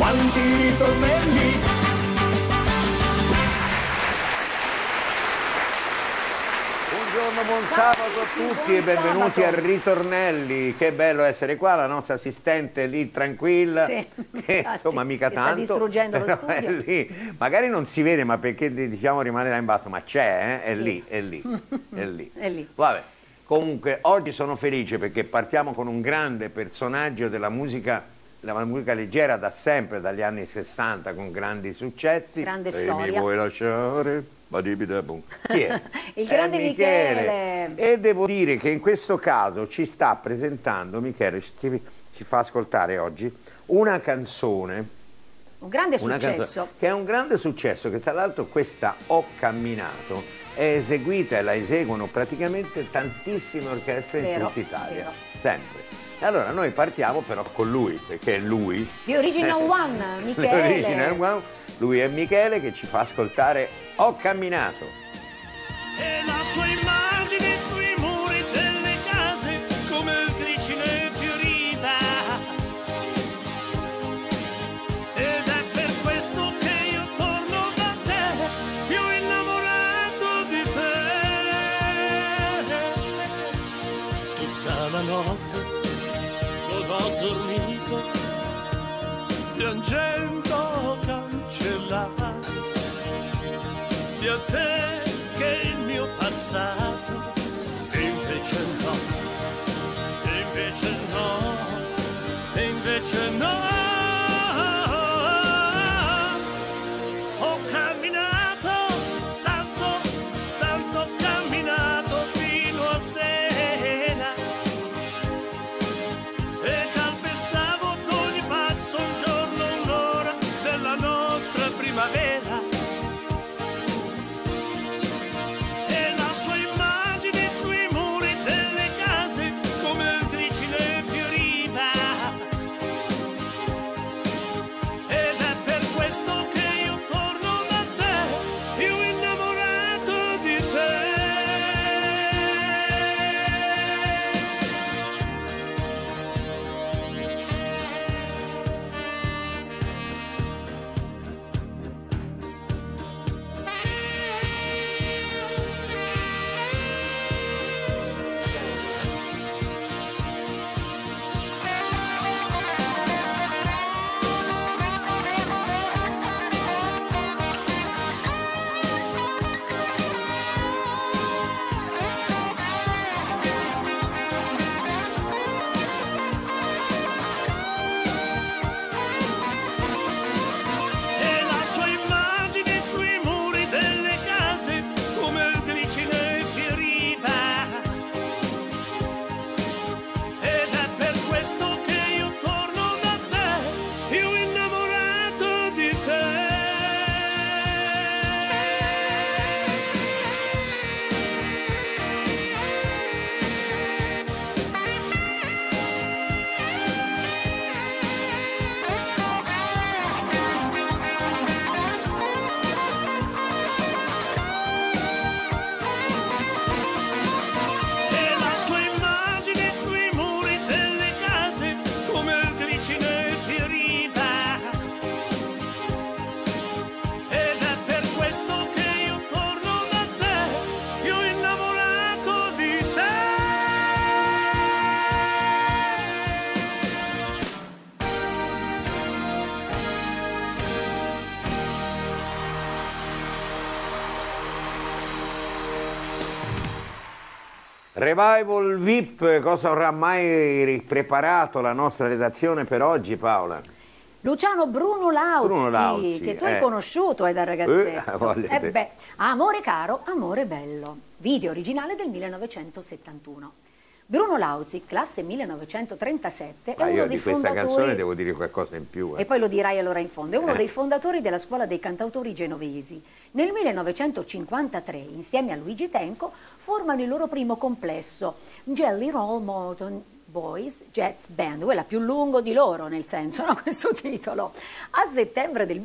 tanti ritornelli. Buongiorno, buon sabato a tutti e benvenuti a Ritornelli. Che bello essere qua, la nostra assistente lì tranquilla, sì, che insomma mica tanto, sta distruggendo lo studio. è lì. Magari non si vede, ma perché diciamo rimane là in basso, ma c'è, è sì. lì, è lì, è lì. È lì. Vabbè, comunque oggi sono felice perché partiamo con un grande personaggio della musica leggera da sempre, dagli anni 60, con grandi successi. Grande E storia. mi vuoi lasciare? Chi è? Il grande Michele. E devo dire che in questo caso ci sta presentando Michele, ci fa ascoltare oggi una canzone. Un grande successo. Che è un grande successo, che tra l'altro questa Ho camminato è eseguita e la eseguono praticamente tantissime orchestre in tutta Italia. Sempre. E allora noi partiamo però con lui, perché è lui. The Original One, Michele. The Original One, lui è Michele che ci fa ascoltare Ho camminato. E la sua immagine sui muri delle case come il glicine fiorita. Ed è per questo che io torno da te, più innamorato di te. Tutta la notte non ho dormito, piangendo cancellato sia te che il mio passato, e invece no, e invece no, e invece no. Ho camminato tanto, tanto ho camminato fino a sera, e calpestavo ad ogni passo un giorno, un'ora della nostra primavera. Revival VIP, cosa avrà mai preparato la nostra redazione per oggi, Paola? Luciano Bruno Lauzi, che tu hai conosciuto da ragazzetto. Amore caro, amore bello, video originale del 1971. Bruno Lauzi, classe 1937, è uno dei di questa fondatori... canzone devo dire qualcosa in più. E poi lo dirai allora in fondo. È uno dei fondatori della scuola dei cantautori genovesi. Nel 1953, insieme a Luigi Tenco, formano il loro primo complesso, Jelly Roll Morton Boys Jazz Band, quella più lungo di loro, nel senso, no, questo titolo. A settembre del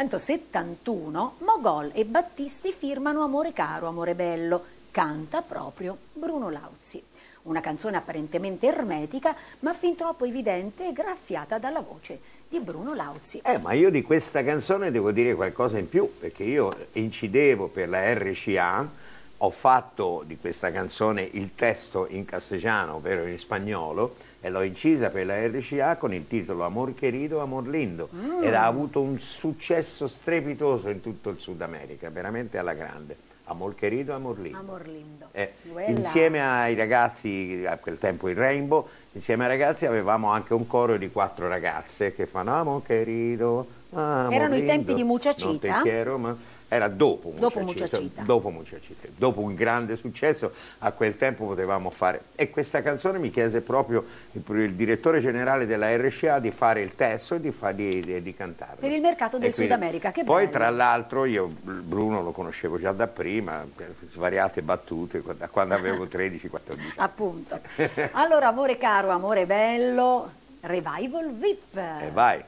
1971, Mogol e Battisti firmano Amore caro, amore bello. Canta proprio Bruno Lauzi. una canzone apparentemente ermetica, ma fin troppo evidente e graffiata dalla voce di Bruno Lauzi. Ma io di questa canzone devo dire qualcosa in più, perché io incidevo per la RCA, ho fatto di questa canzone il testo in castellano, ovvero in spagnolo, e l'ho incisa per la RCA con il titolo Amor querido, amor lindo, ed ha avuto un successo strepitoso in tutto il Sud America, veramente alla grande. Amor querido, amor lindo. Amor lindo. Insieme ai ragazzi, a quel tempo il Rainbow, insieme ai ragazzi avevamo anche un coro di 4 ragazze che fanno Amor querido, amor Erano lindo, i tempi di Muchachita? non te quiero, ma... Era dopo Muchachita. Dopo un grande successo, a quel tempo potevamo fare. E questa canzone mi chiese proprio il direttore generale della RCA di fare il testo e di cantarlo. Per il mercato del Sud America, che poi bello. tra l'altro io Bruno lo conoscevo già da prima, svariate battute, da quando avevo 13-14 anni. Appunto. Allora, amore caro, amore bello, Revival VIP. E vai.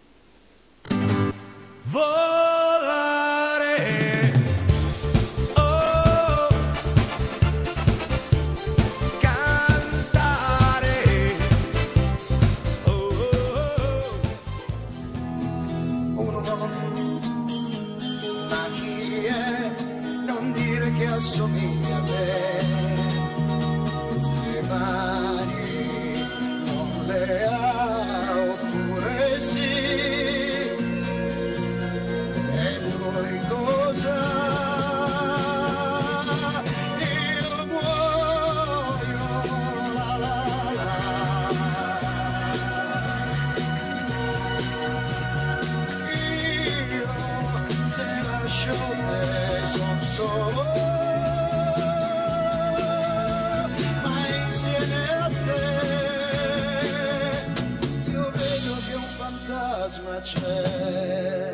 Volare, oh, cantare, oh, uno no, ma chi è? Non dire che assomiglia a me, le mani non le ha, oppure sì. Cosa io muoio, la la la. Io se lascio te son solo, ma insieme a te io vedo che un fantasma c'è.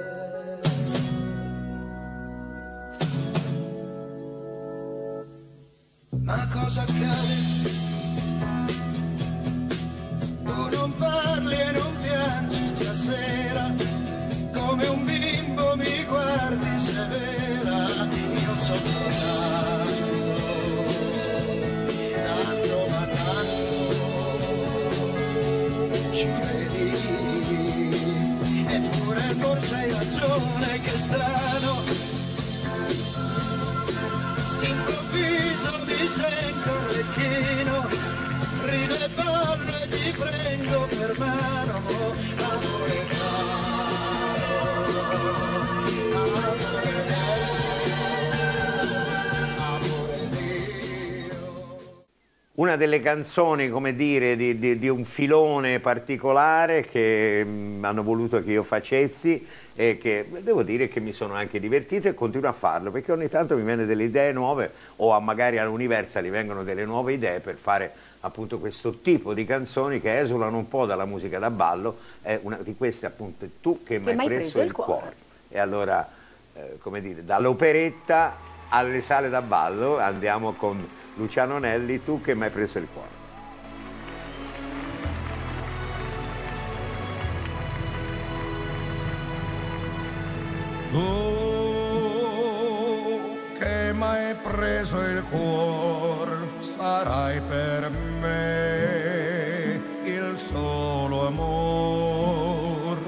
Ma cosa accade? Tu non parli e non piangi stasera, come un bimbo mi guardi severa, io sono tanto, ma tanto, ci credi? Eppure forse hai ragione, che strano. Improvviso mi sento orecchino, rido e ballo e ti prendo per mano, amore caro, amore mio. Una delle canzoni, come dire, di un filone particolare che hanno voluto che io facessi, e che devo dire che mi sono anche divertito e continuo a farlo, perché ogni tanto mi vengono delle idee nuove, o magari all'Universal vengono delle nuove idee per fare appunto questo tipo di canzoni che esulano un po' dalla musica da ballo. È una di queste appunto è Tu che mi hai preso il cuore. E allora, come dire, dall'operetta alle sale da ballo andiamo con Luciano Nelli, Tu che mi hai preso il cuore. Tu che m'hai preso il cuore, sarai per me il solo amor.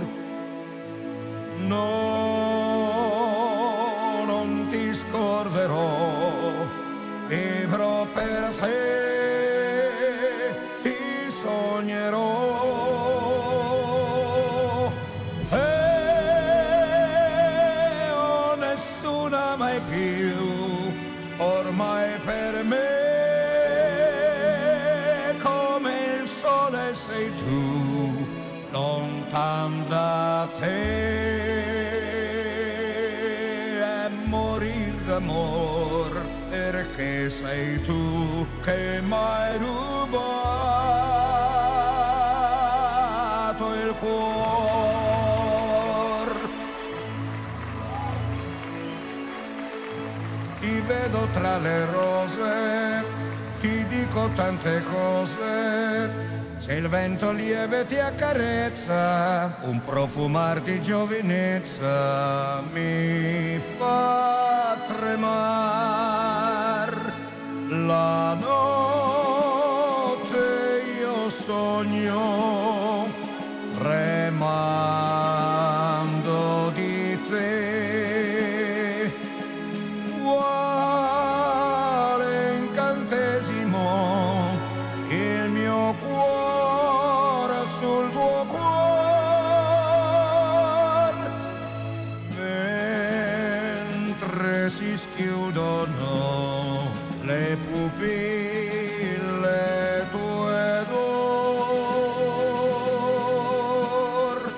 No, non ti scorderò, vivrò per te, ti sognerò. Ormai per me come il sole sei tu, lontan da te è morir d'amor, perché sei tu che m'hai rubato il cuore. Ti vedo tra le rose, ti dico tante cose, se il vento lieve ti accarezza, un profumar di giovinezza mi fa tremar. La notte sogno tremando di te, quale incantesimo il mio cuore sul tuo cuore, mentre si schiudono le pupille tue d'or.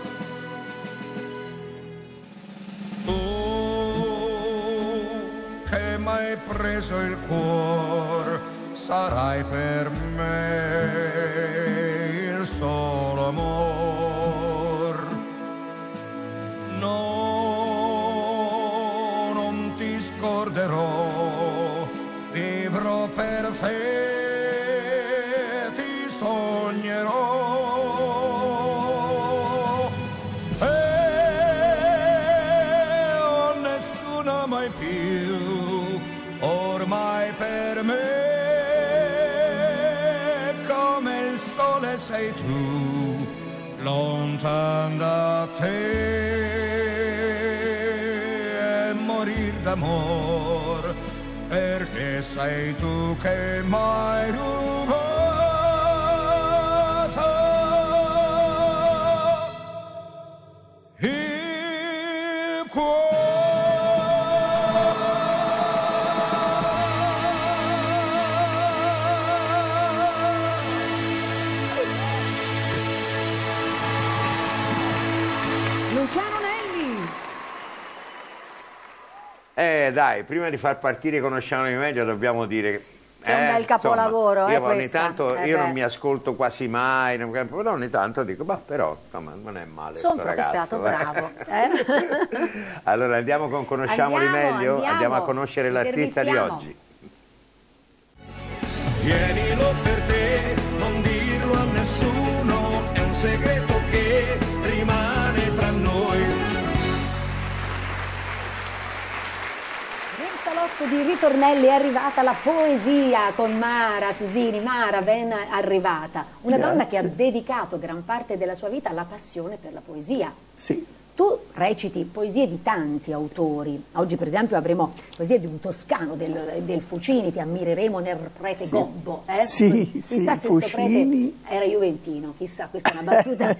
Tu che m'hai preso il cuor, sarai per me il solo amor. No, non ti scorderò, vivrò per te, ti sognerò. E oh, nessuno mai più, ormai per me, come il sole sei tu, lontan da te, e morir d'amor, perché sei tu che m'hai rubato il cuore. Luciano Nelli. Dai, prima di far partire Conosciamomi meglio dobbiamo dire Che è un bel capolavoro, insomma, io ogni questa. tanto io Beh. non mi ascolto quasi mai, però ogni tanto dico, ma però insomma, non è male. Sono sto proprio ragazzo, stato bravo. Allora andiamo con Conosciamoli meglio, andiamo a conoscere l'artista di intervistiamo. oggi. Tienilo per te, non dirlo a nessuno, è un segreto che rimane tra noi. Nel salotto di ritornelli è arrivata la poesia con Mara Susini. Mara, ben arrivata. Una donna che ha dedicato gran parte della sua vita alla passione per la poesia. Sì. Tu reciti poesie di tanti autori. Oggi per esempio avremo poesie di un toscano, del Fucini, ti ammireremo nel prete Gobbo. Sì, chissà se Fucini. sto prete era juventino, chissà, questa è una battuta.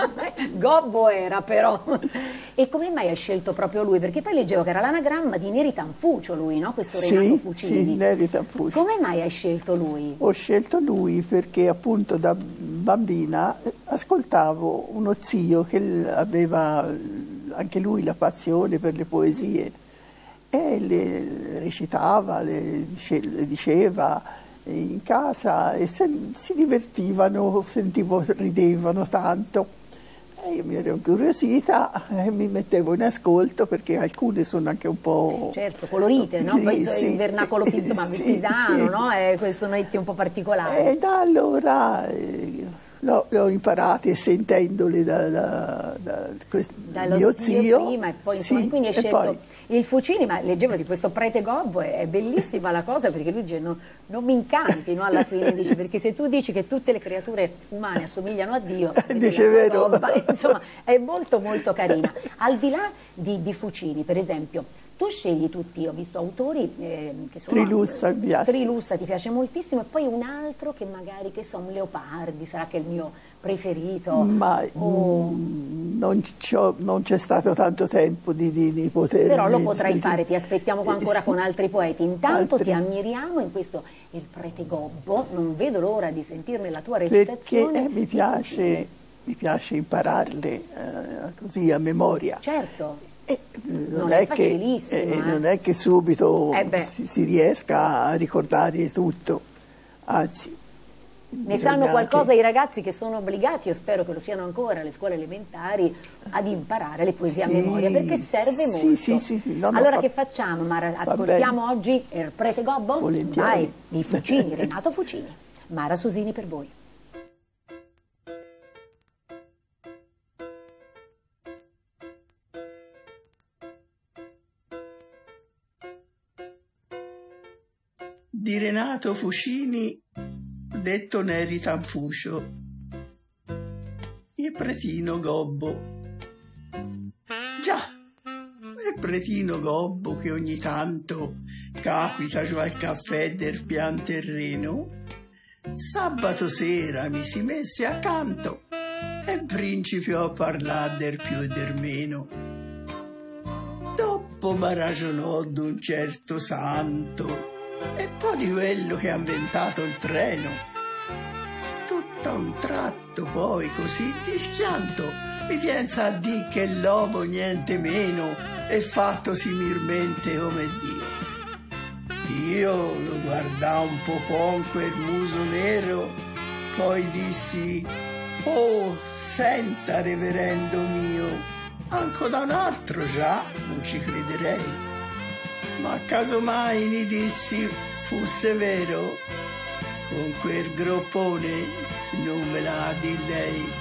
Gobbo era però. E come mai hai scelto proprio lui? Perché poi leggevo che era l'anagramma di Neri Tanfucio lui, no? Questo Renato Fucini. Sì, Neri Tanfucio. Come mai hai scelto lui? Ho scelto lui perché appunto da bambina ascoltavo uno zio che aveva anche lui la passione per le poesie e le recitava, le diceva in casa e si divertivano, sentivo, ridevano tanto. E io mi ero incuriosita e mi mettevo in ascolto perché alcune sono anche un po'... Certo, colorite, no? Sì, Poi sì, il vernacolo sì, pisano, sì, no? È questo sonetti un po' particolare. E da allora le ho imparate sentendole da Dallo mio zio. prima e poi insomma, Sì, quindi hai e scelto poi- il Fucini, ma leggevo di questo prete Gobbo, è bellissima la cosa perché lui dice non mi incanti, no? Alla fine dice, perché se tu dici che tutte le creature umane assomigliano a Dio, quindi Dice la vero. roba, insomma è molto molto carina. Al di là di Fucini per esempio, tu scegli tutti, ho visto autori che sono... Trilussa mi piace. Trilussa ti piace moltissimo e poi un altro che magari, che so, un Leopardi, sarà che è il mio preferito. Ma o- non c'è stato tanto tempo di poter... Però lo potrai fare, ti aspettiamo qua ancora sì. con altri poeti. Intanto Altri. ti ammiriamo in questo Il prete Gobbo, non vedo l'ora di sentirne la tua Perché recitazione. mi piace impararle così a memoria. Certo, Non è è che, facilissimo, non è che subito beh. si riesca a ricordare tutto, anzi. ne sanno qualcosa i ragazzi che sono obbligati, io spero che lo siano ancora alle scuole elementari, ad imparare le poesie a Sì, memoria, perché serve sì, molto. sì, no, allora fa- che facciamo, Mara? va Ascoltiamo oggi Il prete Gobbo? Volentieri. Vai, di Fucini, Renato Fucini. Mara Susini per voi. Di Renato Fucini, detto Neri Tanfucio. pretino gobbo. Già, quel pretino gobbo che ogni tanto capita giù al caffè del pian terreno, sabato sera mi si messe accanto e principio a parlare del più e del meno. Dopo mi ragionò d'un certo santo e poi di quello che ha inventato il treno. Tutto a un tratto poi così di schianto mi piensa a di che l'uomo niente meno è fatto similmente come Dio. Io lo guardai un po' con quel muso nero, poi dissi: oh, senta, reverendo mio, anche da un altro già non ci crederei. Ma casomai mi dissi fosse vero, con quel groppone non me l'ha di lei.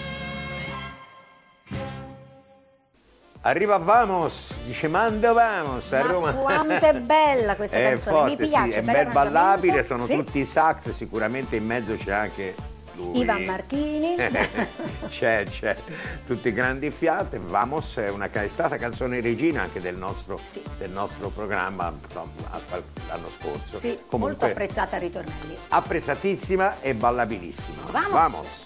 Arriva Vamos, dice manda Vamos a Roma. Ma quanto è bella questa canzone, forte, mi piace. Sì, è ben ballabile, sono sì. tutti i sax, sicuramente in mezzo c'è anche lui. Ivan Marchini. c'è, tutti grandi fiate. Vamos è stata canzone regina anche del nostro programma l'anno scorso. Sì, comunque, molto apprezzata ai ritornelli. Apprezzatissima e ballabilissima. Vamos.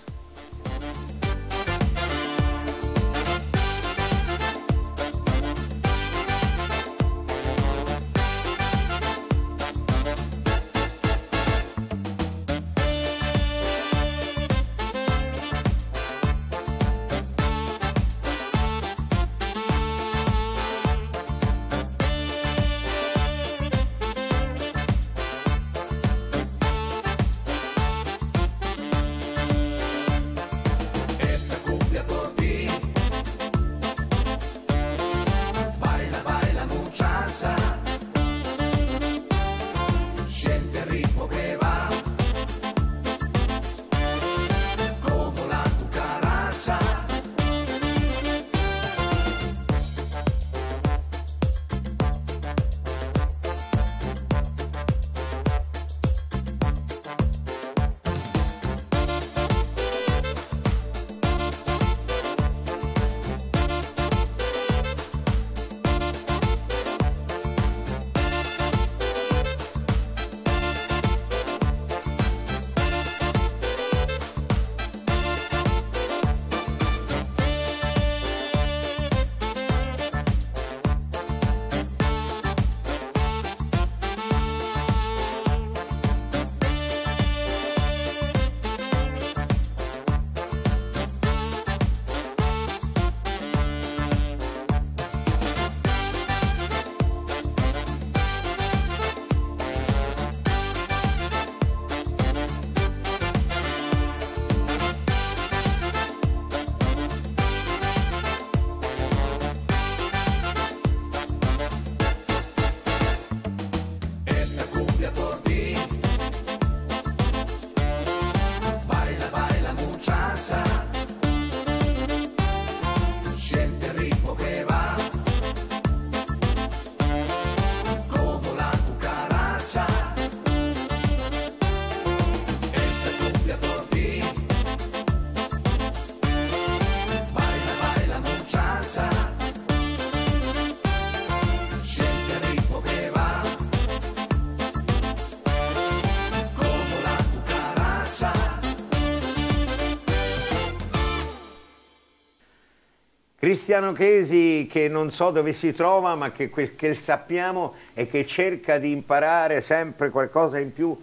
Cristiano Chesi, che non so dove si trova, ma che sappiamo è che cerca di imparare sempre qualcosa in più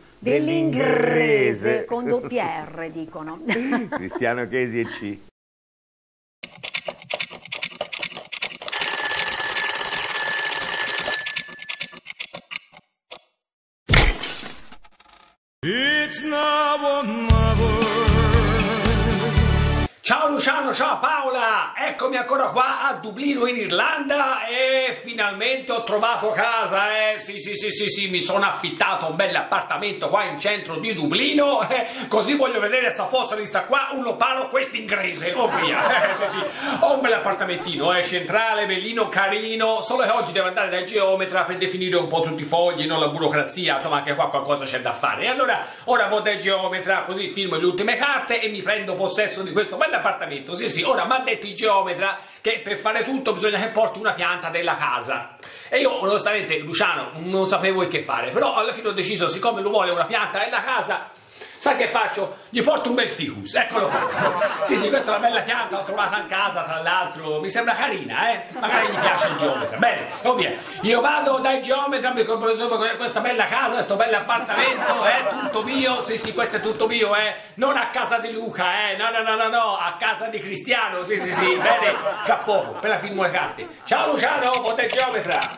dell'inglese. Con doppia R, dicono. Cristiano Chesi e C. It's now or never. Ciao Luciano, ciao Paola, eccomi ancora qua a Dublino in Irlanda e finalmente ho trovato casa, sì, mi sono affittato un bel appartamento qua in centro di Dublino, così voglio vedere se fosse lista qua un lopalo quest'inglese, oh via, sì, ho un bel appartamentino, centrale, bellino, carino, solo che oggi devo andare dal geometra per definire un po' tutti i fogli, non la burocrazia, insomma anche qua qualcosa c'è da fare, e allora ora vado dal geometra, così firmo le ultime carte e mi prendo possesso di questo bel appartamento appartamento. Sì, ora mi ha detto il geometra che per fare tutto bisogna che porti una pianta della casa. E io onestamente, Luciano, non sapevo che fare, però alla fine ho deciso, siccome lui vuole una pianta della casa, sai che faccio? Gli porto un bel ficus, eccolo qua. Sì, questa è una bella pianta, l'ho trovata in casa, tra l'altro, mi sembra carina, magari gli piace il geometra. Bene, ovvio, io vado dal geometra, mi compro questa bella casa, questo bello appartamento, tutto mio, sì, questo è tutto mio, non a casa di Luca, no, a casa di Cristiano, sì, bene, fra poco, per la firmo le carte. Ciao Luciano, con te geometra.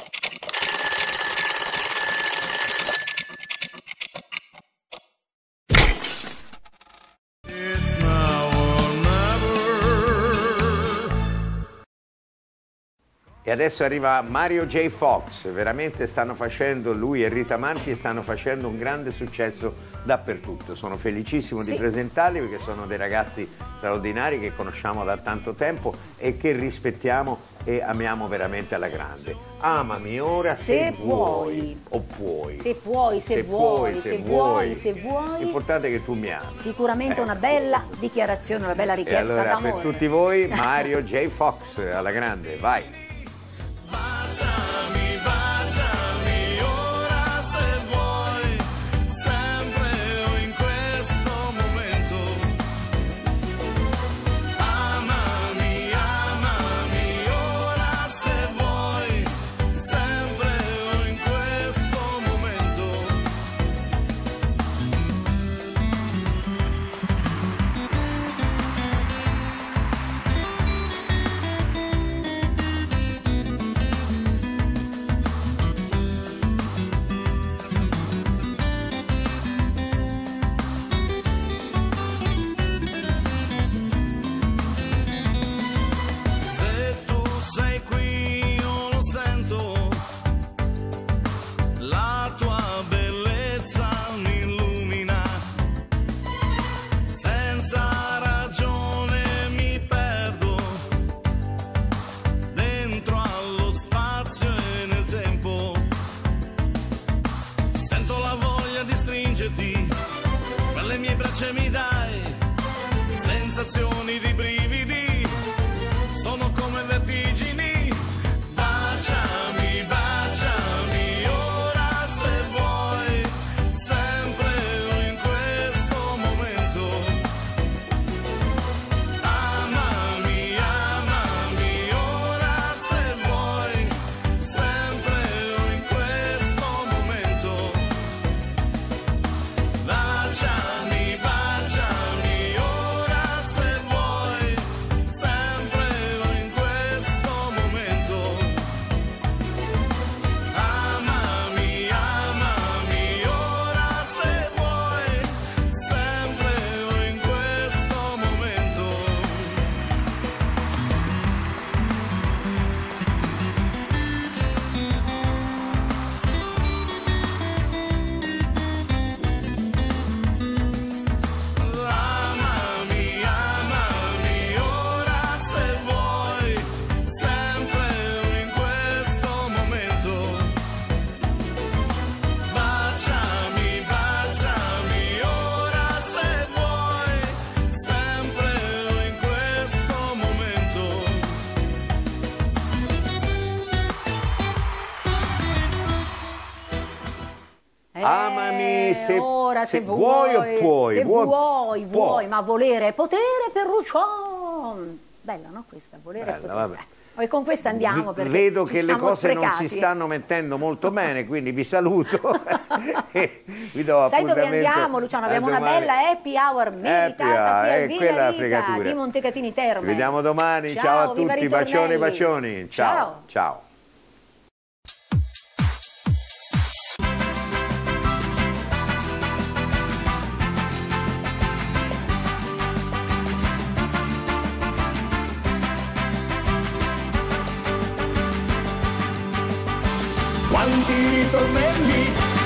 E adesso arriva Mario J. Fox, veramente stanno facendo, lui e Rita Manti stanno facendo un grande successo dappertutto. Sono felicissimo di presentarli perché sono dei ragazzi straordinari che conosciamo da tanto tempo e che rispettiamo e amiamo veramente alla grande. Amami ora se vuoi o puoi. Se puoi, se vuoi. L'importante è che tu mi ami. Sicuramente una bella dichiarazione, una bella richiesta d'amore. E allora d'amore. per tutti voi Mario J. Fox alla grande, vai. Baciami, baciami ora se vuoi, sempre o in questo momento. Amami, amami ora se vuoi, sempre o in questo momento. Fra le mie braccia mi dai sensazioni di brividi, sono come vertigini. Baciami, baciami ora se vuoi, sempre o in questo momento. Amami, amami ora se vuoi, sempre o in questo momento. Baciami, baciami ora se vuoi, sempre o in questo momento. Amami, amami ora se vuoi, sempre o in questo momento. Amami, amami ora se vuoi, sempre o in questo momento. Baciami, baciami ora se vuoi, sempre o in questo momento. Amami ora se vuoi o puoi. Se vuoi, può. ma volere è potere per Rucion. Bella, no, questa? Volere è Bella, potere. vabbè. Poi con questa andiamo perché vedo ci che le siamo cose non sprecati. si stanno mettendo molto bene, quindi vi saluto e vi do Sai dove appuntamento andiamo, Luciano? a Abbiamo una domani. bella happy hour meritata qui a Villa quella è la Rita fregatura. di Montecatini Terme. Ci vediamo domani, Ciao, ciao a viva tutti, ritornelli. bacioni. Ciao. Ciao. Quanti ritornelli